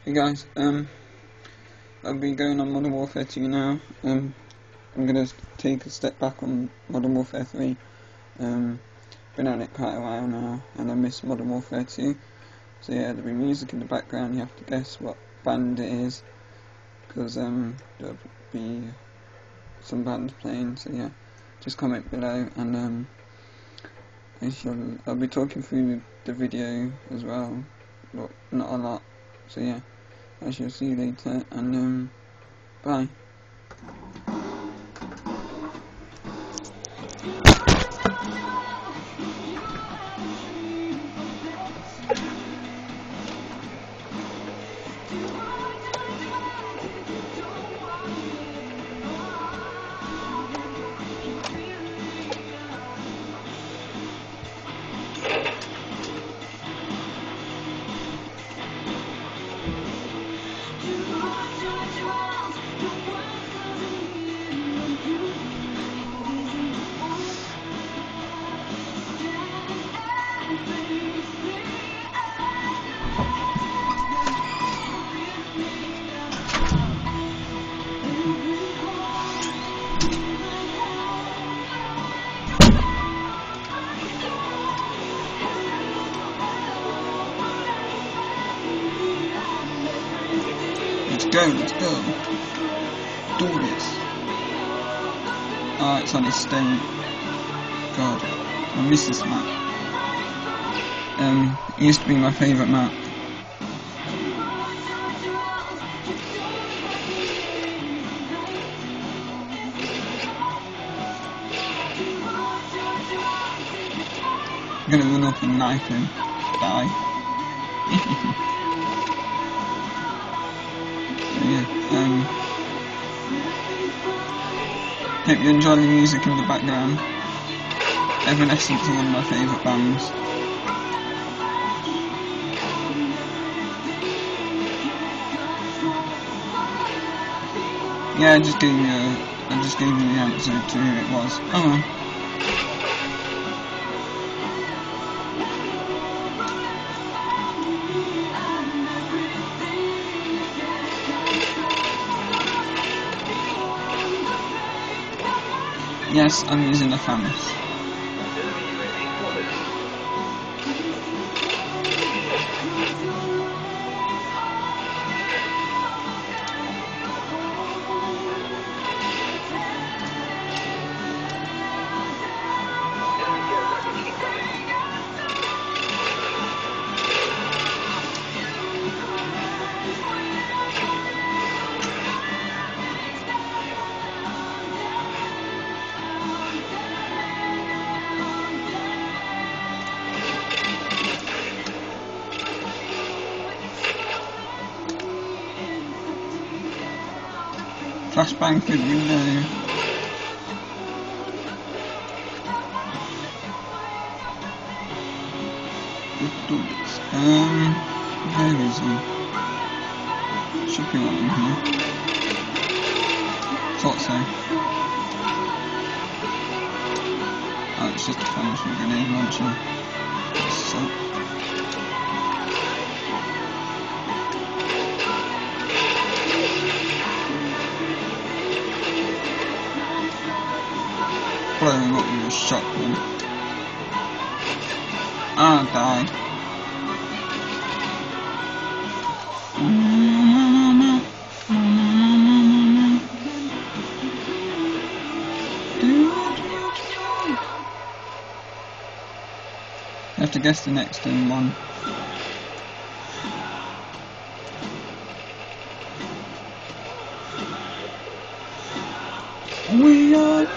Hey guys, I'll be going on Modern Warfare 2 now. I'm gonna take a step back on Modern Warfare 3. Been on it quite a while now, and I miss Modern Warfare 2. So yeah, there'll be music in the background. You have to guess what band it is, because there'll be some bands playing. So yeah, just comment below, and I'll be talking through the video as well, but not a lot. So yeah, I shall see you later, and bye. Let's go. Do this. Ah, it's on estate. God, I miss this map. It used to be my favourite map. I'm gonna run up and knife him. Die. Hope you enjoy the music in the background. Evanescence are one of my favourite bands. Yeah, I just gave you the answer to who it was. Oh well. Yes, I'm using the FAMAS. Flashbang through the window. Where is he? Should be one in here. Thought so. Oh, it's just a punishment grenade launcher. So. Blowing up with a shotgun. Ah, died. You have to guess the next one. We are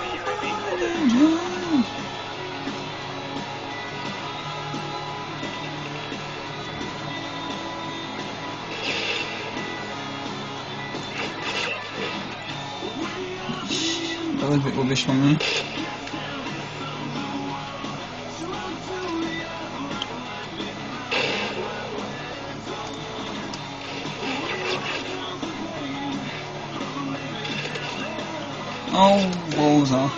that was a bit rubbish from me. Oh, balls off.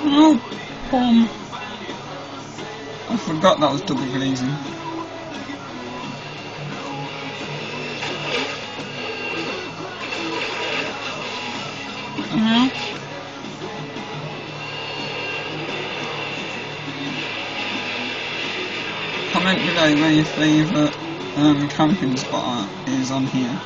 Oh, Pom. I forgot that was double glazing. Comment below where your favourite camping spot is on here.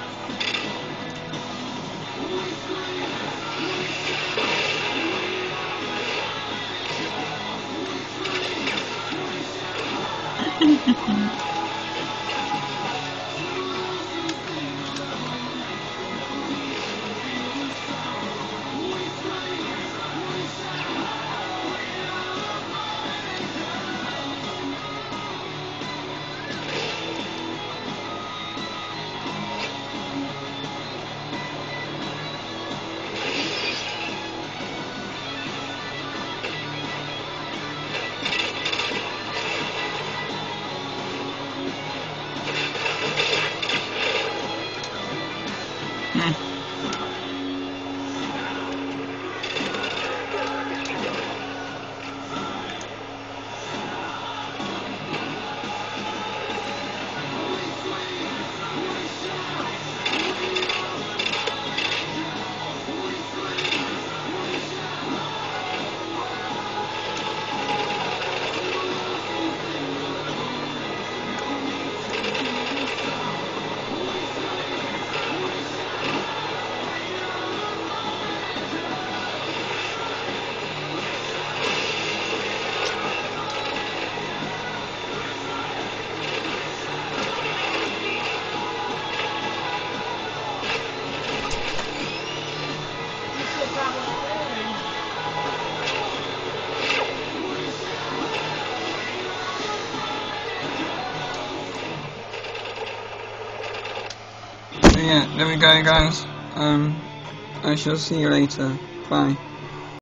So yeah, there we go guys. I shall see you later. Bye.